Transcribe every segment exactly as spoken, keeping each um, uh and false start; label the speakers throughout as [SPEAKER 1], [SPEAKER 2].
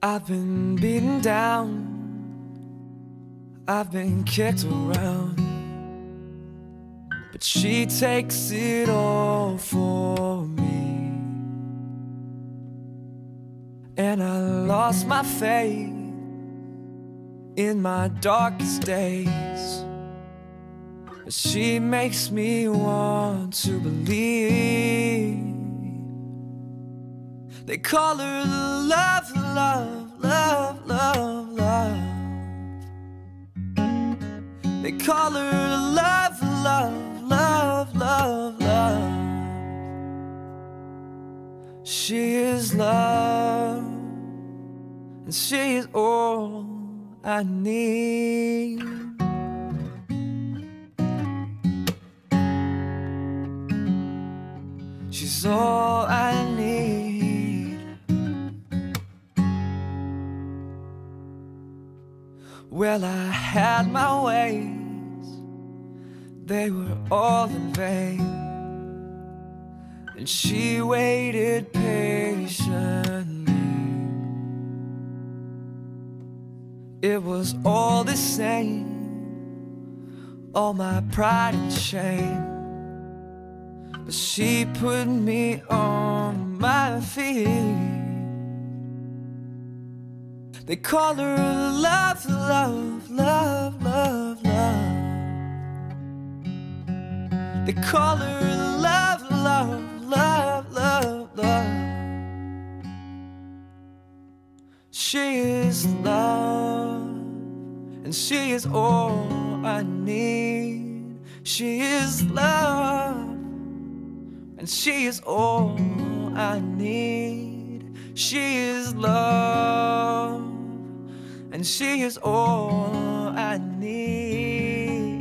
[SPEAKER 1] I've been beaten down, I've been kicked around, but she takes it all for me. And I lost my faith in my darkest days, but she makes me want to believe. They call her love, love, love, love, love. They call her love, love, love, love, love. She is love, and she is all I need. She's all I need. Well, I had my ways, they were all in vain, and she waited patiently. It was all the same, all my pride and shame, but she put me on my feet. They call her love, love, love, love, love. They call her love, love, love, love, love. She is love, and she is all I need. She is love, and she is all I need. She is love, and she is all I need.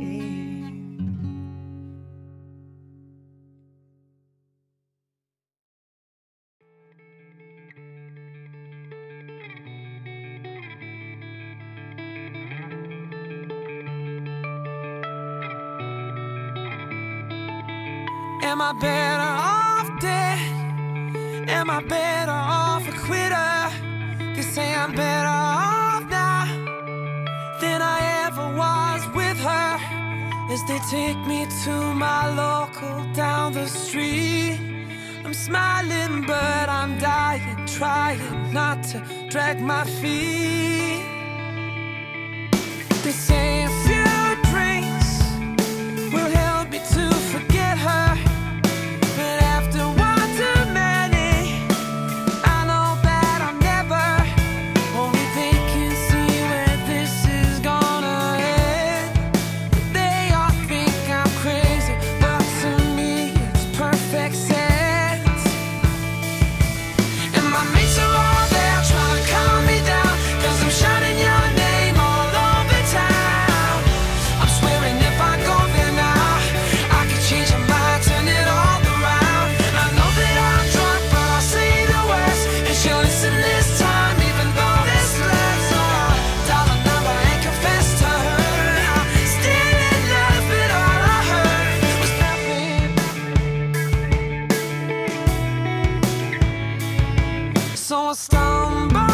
[SPEAKER 1] Am I better off dead? Am I better off a quitter? They say I'm better off now than I ever was with her. As they take me to my local down the street, I'm smiling but I'm dying, trying not to drag my feet. They say a few drinks will help me to forget her, but after one too many, I know that I'm never. Only they can see where this is gonna end. They all think I'm crazy, but to me it's perfect sense. And my mates are all there trying to calm me down, 'cause I'm shining your name all over town. I'm swearing if I go there now, I could change my mind, turn it all around. I know that I'm drunk, but I'll say the words, and she'll listen this time, even though this letters are dollar number ain't confessed to her. I'm still in love, but all I heard was nothing. So I stumble